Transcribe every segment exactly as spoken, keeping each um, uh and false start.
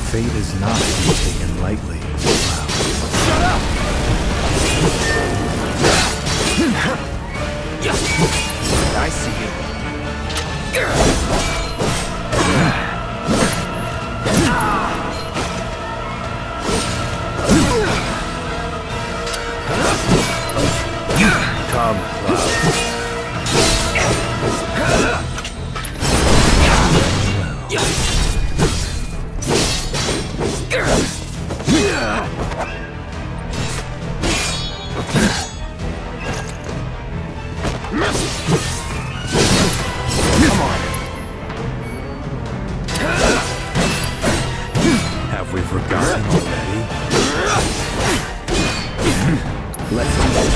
Fate is not to be taken lightly. Wow. Shut up! I see you. Come, Cloud. Come on. Have we forgotten already? Let's do that.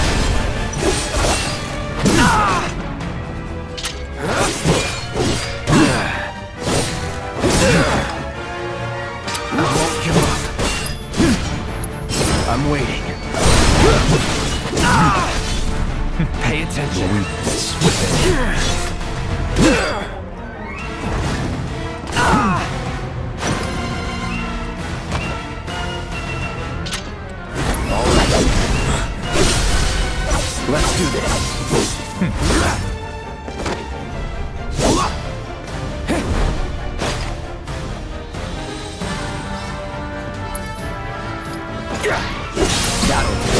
I won't give up. I'm waiting. Pay attention. All right. Let's do this. That'll do.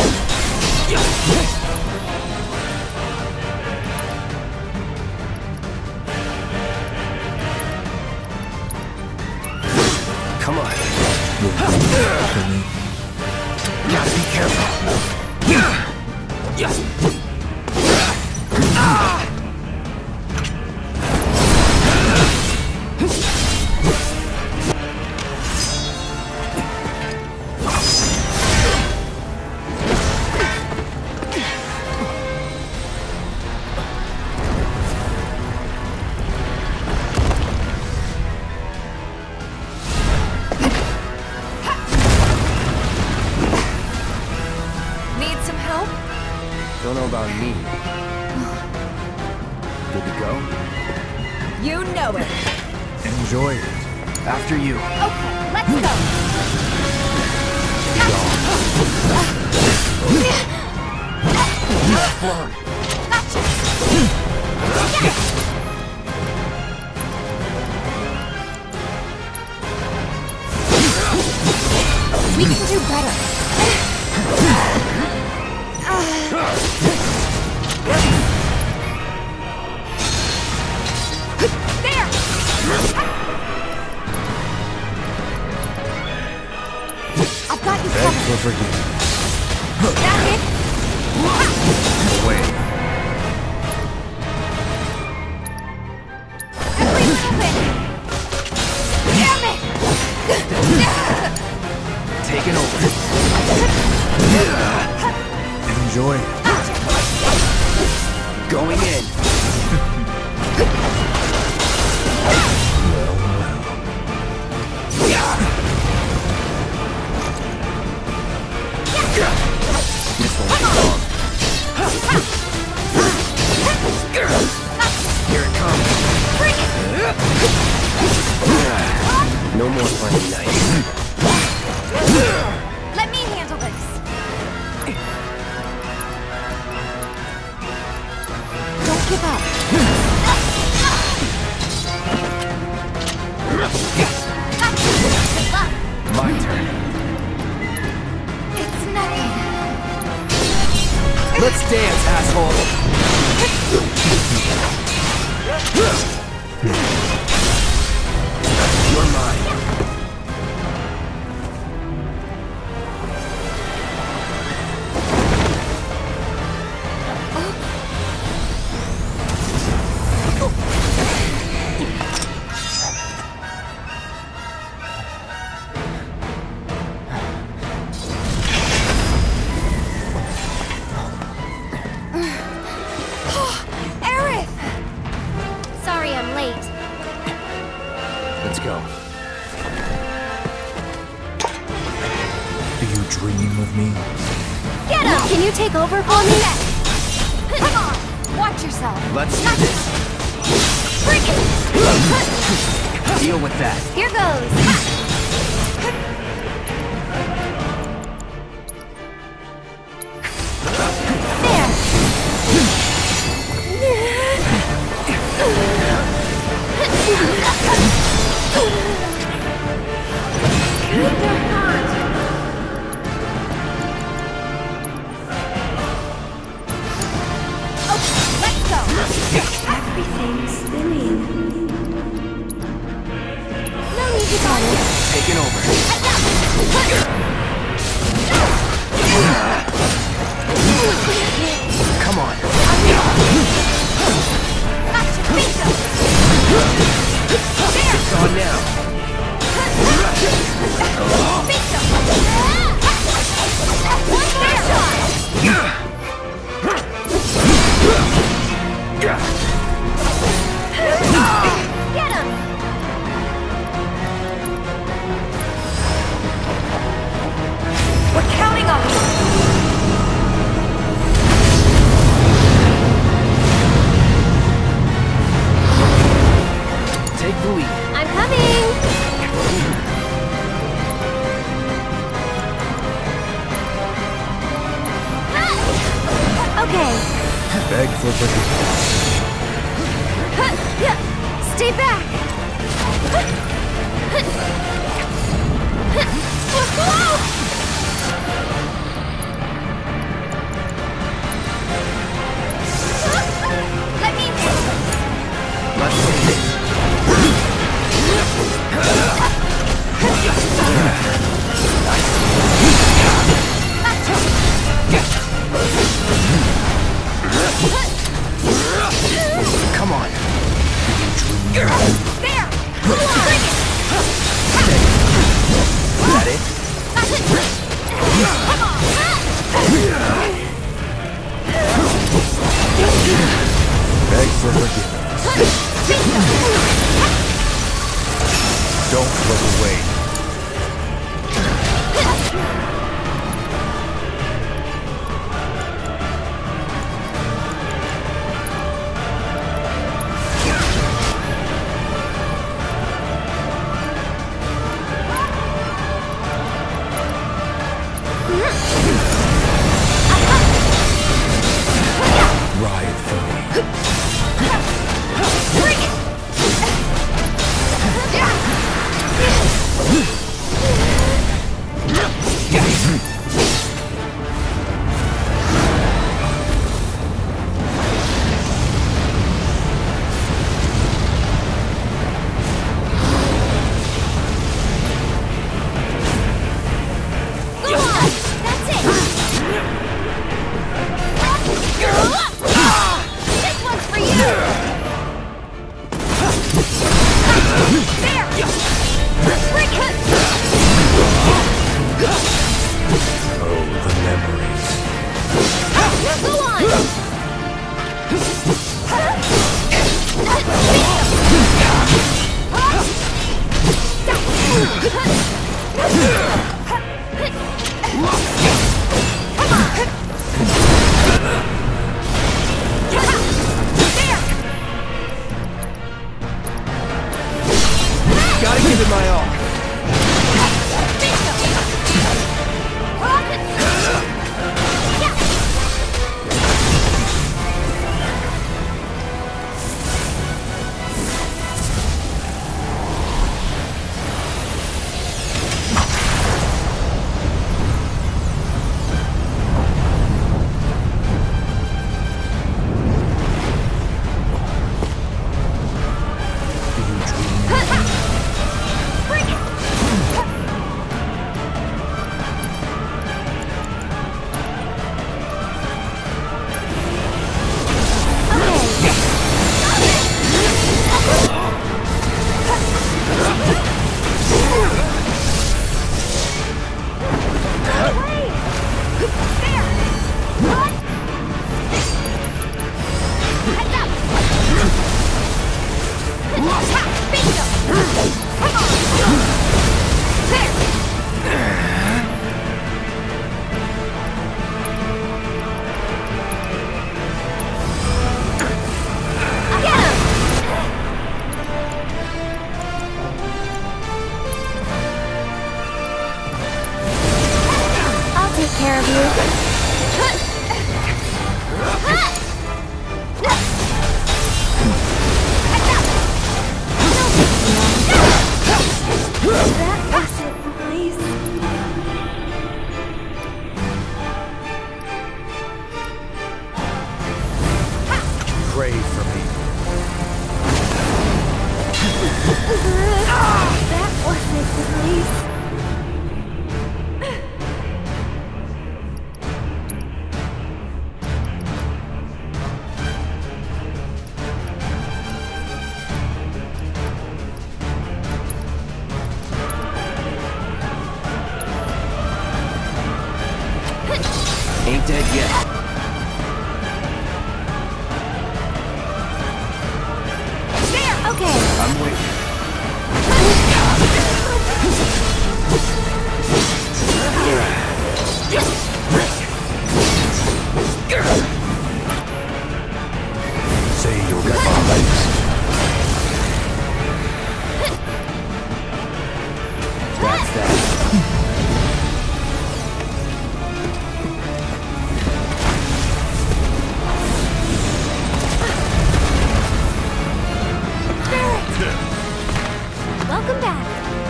Come on. Gotta be careful. Don't know about me. Good to go? You know it. Enjoy it. After you. Okay, let's go. Flown. Gotcha. We can do better. There! I've got you Beg covered. for forgiveness. That it? Wait. Every little bit. Damn it! Taking over. Enjoy it. Going in. Well, This won't be long. Here it comes. Bring it! No more playing nice. Let me handle this. Don't give up. Good luck. My turn. It's nothing. Let's dance, asshole. You're mine. Aerith! Sorry I'm late. Let's go. do you dream of me? Get up! Can you take over for me? Come on! Watch yourself. Let's do this. Bring it! Deal with that. Here goes. Everything's spinning. No need to panic. Taking over. Come on. Gotcha, bingo. It's on now. Bingo. One more shot. Get him! We're counting on you! Take the lead. I'm coming! Okay. Beg for forgiveness. Stay back! Let me Let's see this. Come on. There! Come on! Bring it! Is that it? Come on! Beg for forgiveness. Don't look away. Ride for me. Bring it! Go on! That's it! This one's for you! There! Bring it! Oh, the memories. Go on! Gotta give it my all. Bring it! care of you. No Please. Ain't dead yet. There! Okay. I'm waiting. Say your goodbyes. That's that. Welcome back.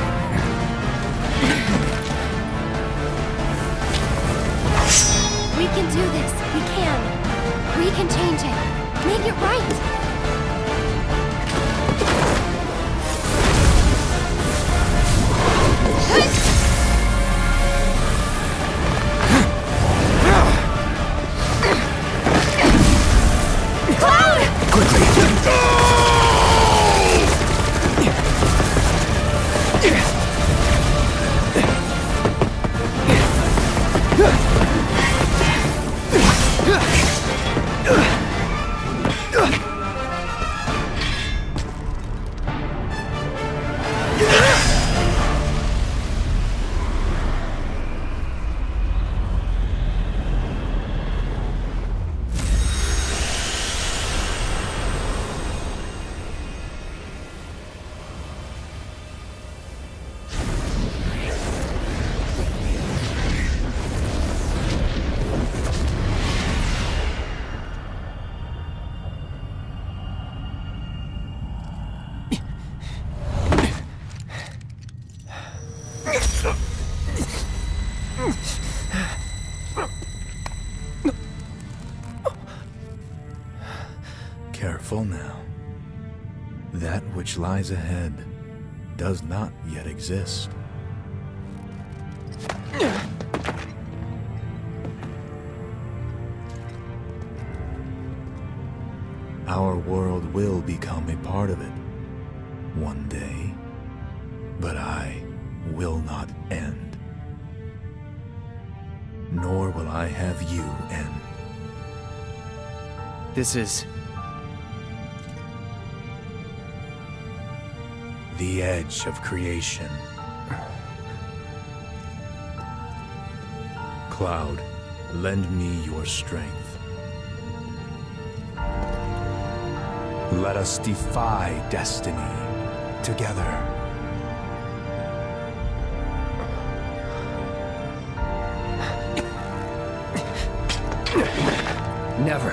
We can do this. We can. We can change it. Make it right. Careful now. That which lies ahead does not yet exist. Our world will become a part of it one day, but I will not end. Nor will I have you end. This is... the edge of creation. Cloud, lend me your strength. Let us defy destiny together. Never.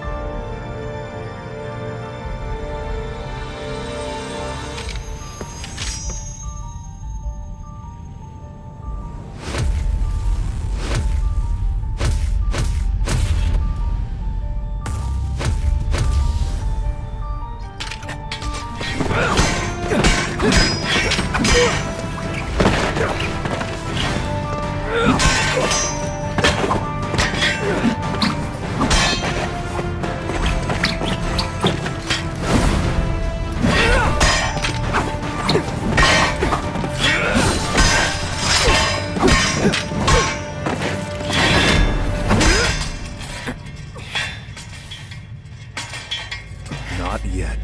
Not yet.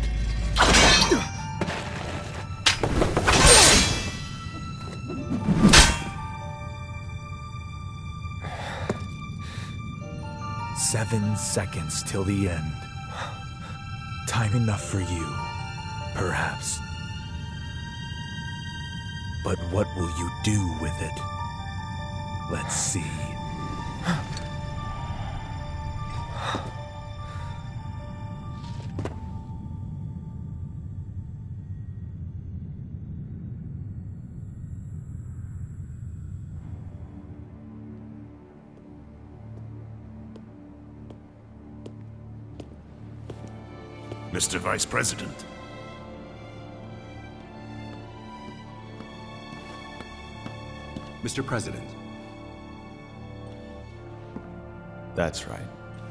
Seven seconds till the end. Time enough for you, perhaps. But what will you do with it? Let's see. Mister Vice President. Mister President. That's right.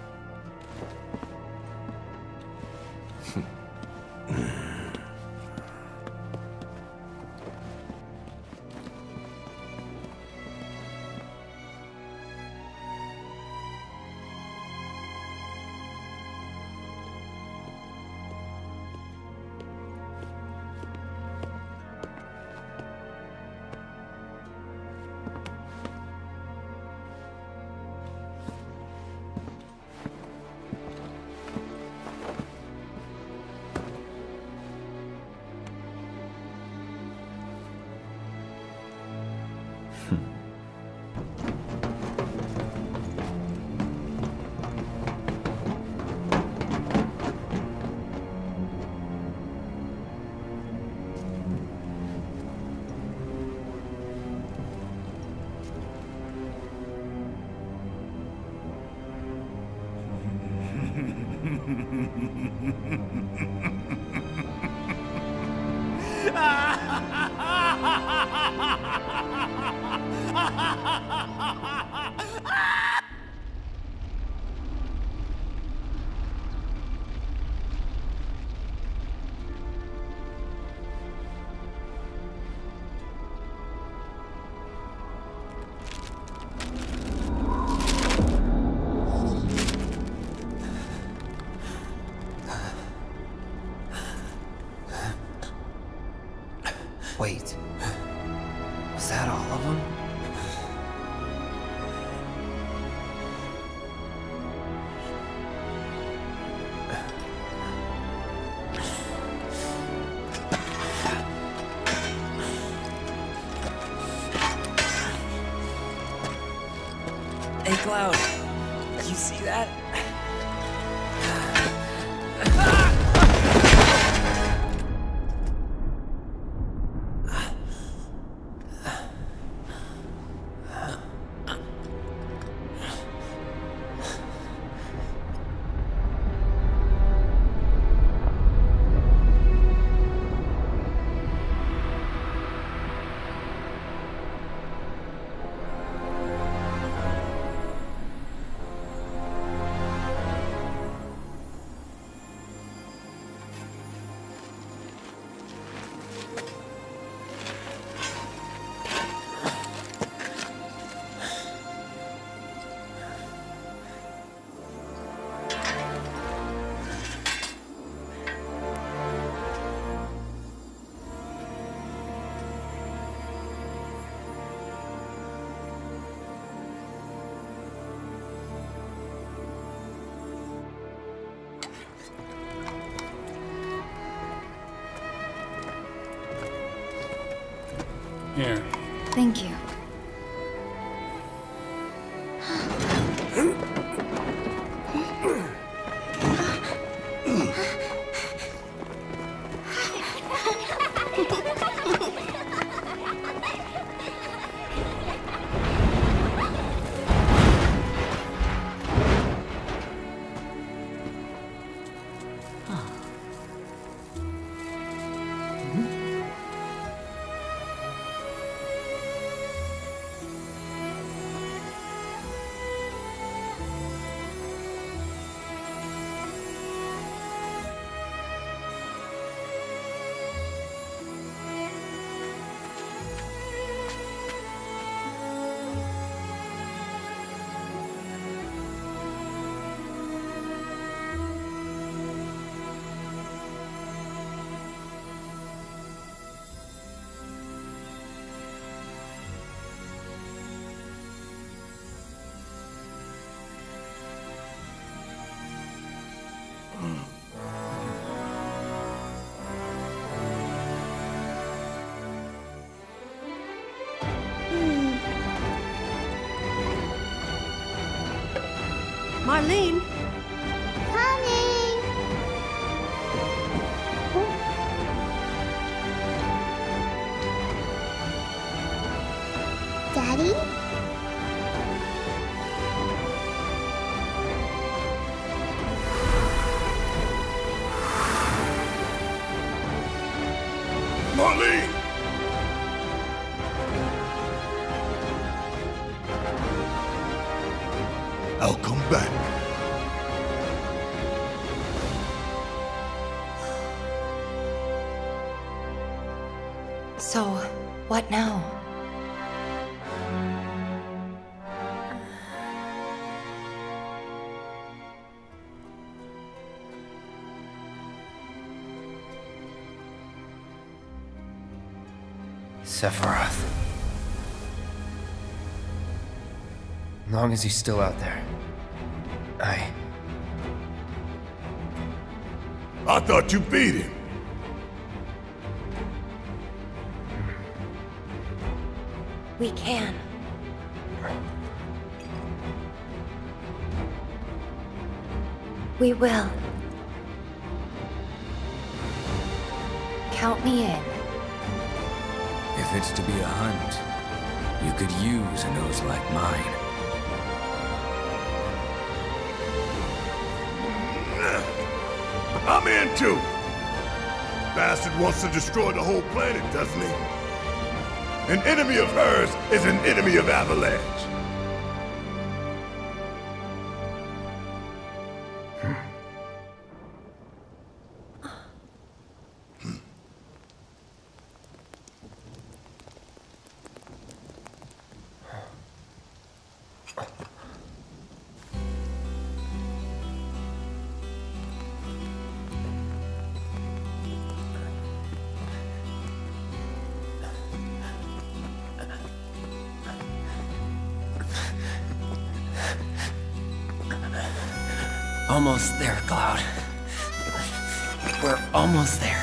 Wait. Was that all of them? Hey, Cloud. You see that? Here. Thank you. Marlene? Coming! Daddy? Marlene! I'll come back. So, what now? Sephiroth. As long as he's still out there, I... I thought you beat him. We can. We will. Count me in. If it's to be a hunt, you could use a nose like mine. I'm in too. Bastard wants to destroy the whole planet, doesn't he? An enemy of hers is an enemy of Avalanche. Almost there, Cloud. We're almost there.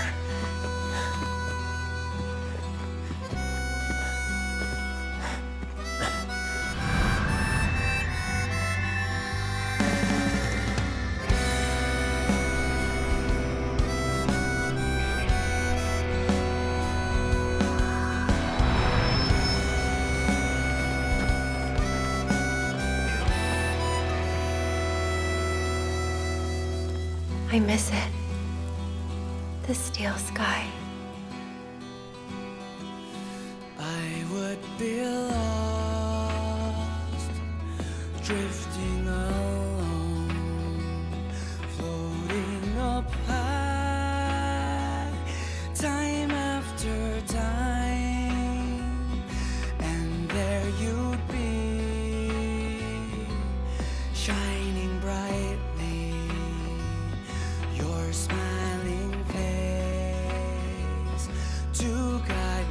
I miss it. The steel sky.